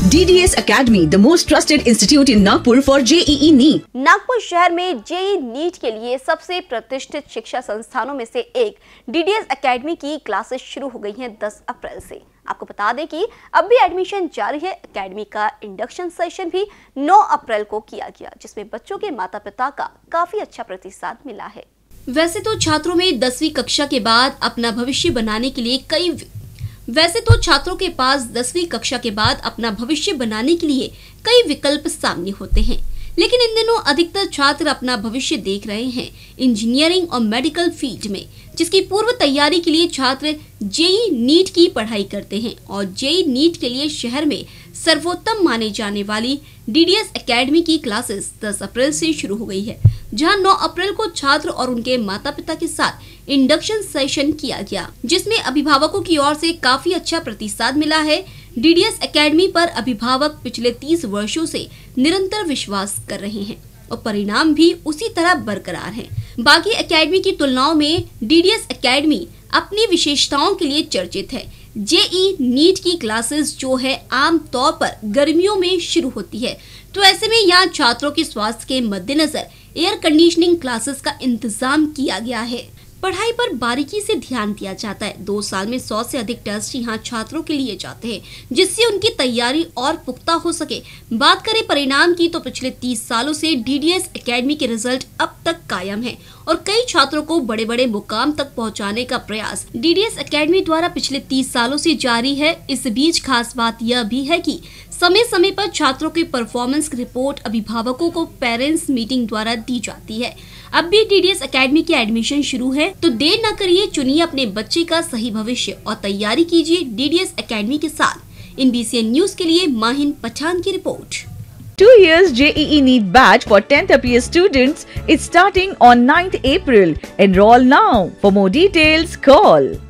DDS Academy, the most trusted institute in Nagpur for JEE NEET. Nagpur शहर में JEE NEET के लिए सबसे प्रतिष्ठित शिक्षा संस्थानों में से एक DDS Academy की क्लासेस शुरू हो गई हैं 10 अप्रैल से। आपको बता दें कि अब भी एडमिशन जारी है। एकेडमी का इंडक्शन सेशन भी 9 अप्रैल को किया गया, जिसमें बच्चों के माता पिता का काफी अच्छा प्रतिसाद मिला है। वैसे तो छात्रों में 10वीं कक्षा के बाद अपना भविष्य बनाने के लिए कई विकल्प सामने होते हैं, लेकिन इन दिनों अधिकतर छात्र अपना भविष्य देख रहे हैं इंजीनियरिंग और मेडिकल फील्ड में, जिसकी पूर्व तैयारी के लिए छात्र जेईई नीट की पढ़ाई करते हैं। और जेईई नीट के लिए शहर में सर्वोत्तम माने जाने वाली DDS Academy की क्लासेस 10 अप्रैल से शुरू हो गई है, जहां 9 अप्रैल को छात्र और उनके माता पिता के साथ इंडक्शन सेशन किया गया, जिसमें अभिभावकों की ओर से काफी अच्छा प्रतिसाद मिला है। DDS Academy पर अभिभावक पिछले 30 वर्षों से निरंतर विश्वास कर रहे हैं और परिणाम भी उसी तरह बरकरार हैं। बाकी एकेडमी की तुलनाओं में DDS Academy अपनी विशेषताओं के लिए चर्चित है। जेईई नीट की क्लासेस जो है आम तौर पर गर्मियों में शुरू होती है, तो ऐसे में यहाँ छात्रों के स्वास्थ्य के मद्देनजर एयर कंडीशनिंग क्लासेस का इंतजाम किया गया है। पढ़ाई पर बारीकी से ध्यान दिया जाता है। 2 साल में 100 से अधिक टेस्ट यहाँ छात्रों के लिए जाते हैं, जिससे उनकी तैयारी और पुख्ता हो सके। बात करें परिणाम की, तो पिछले 30 सालों से DDS Academy के रिजल्ट अब तक कायम है और कई छात्रों को बड़े बड़े मुकाम तक पहुँचाने का प्रयास DDS Academy द्वारा पिछले 30 सालों से जारी है। इस बीच खास बात यह भी है कि समय समय पर छात्रों के परफॉर्मेंस की रिपोर्ट अभिभावकों को पेरेंट्स मीटिंग द्वारा दी जाती है। अब भी DDS Academy की एडमिशन शुरू है, तो देर न करिए, चुनिए अपने बच्चे का सही भविष्य और तैयारी कीजिए DDS Academy के साथ। इन BCN न्यूज के लिए माहिन पठान की report. 2 years JEE NEET batch for 10th APS students is starting on 9th April. Enroll now. For more details, call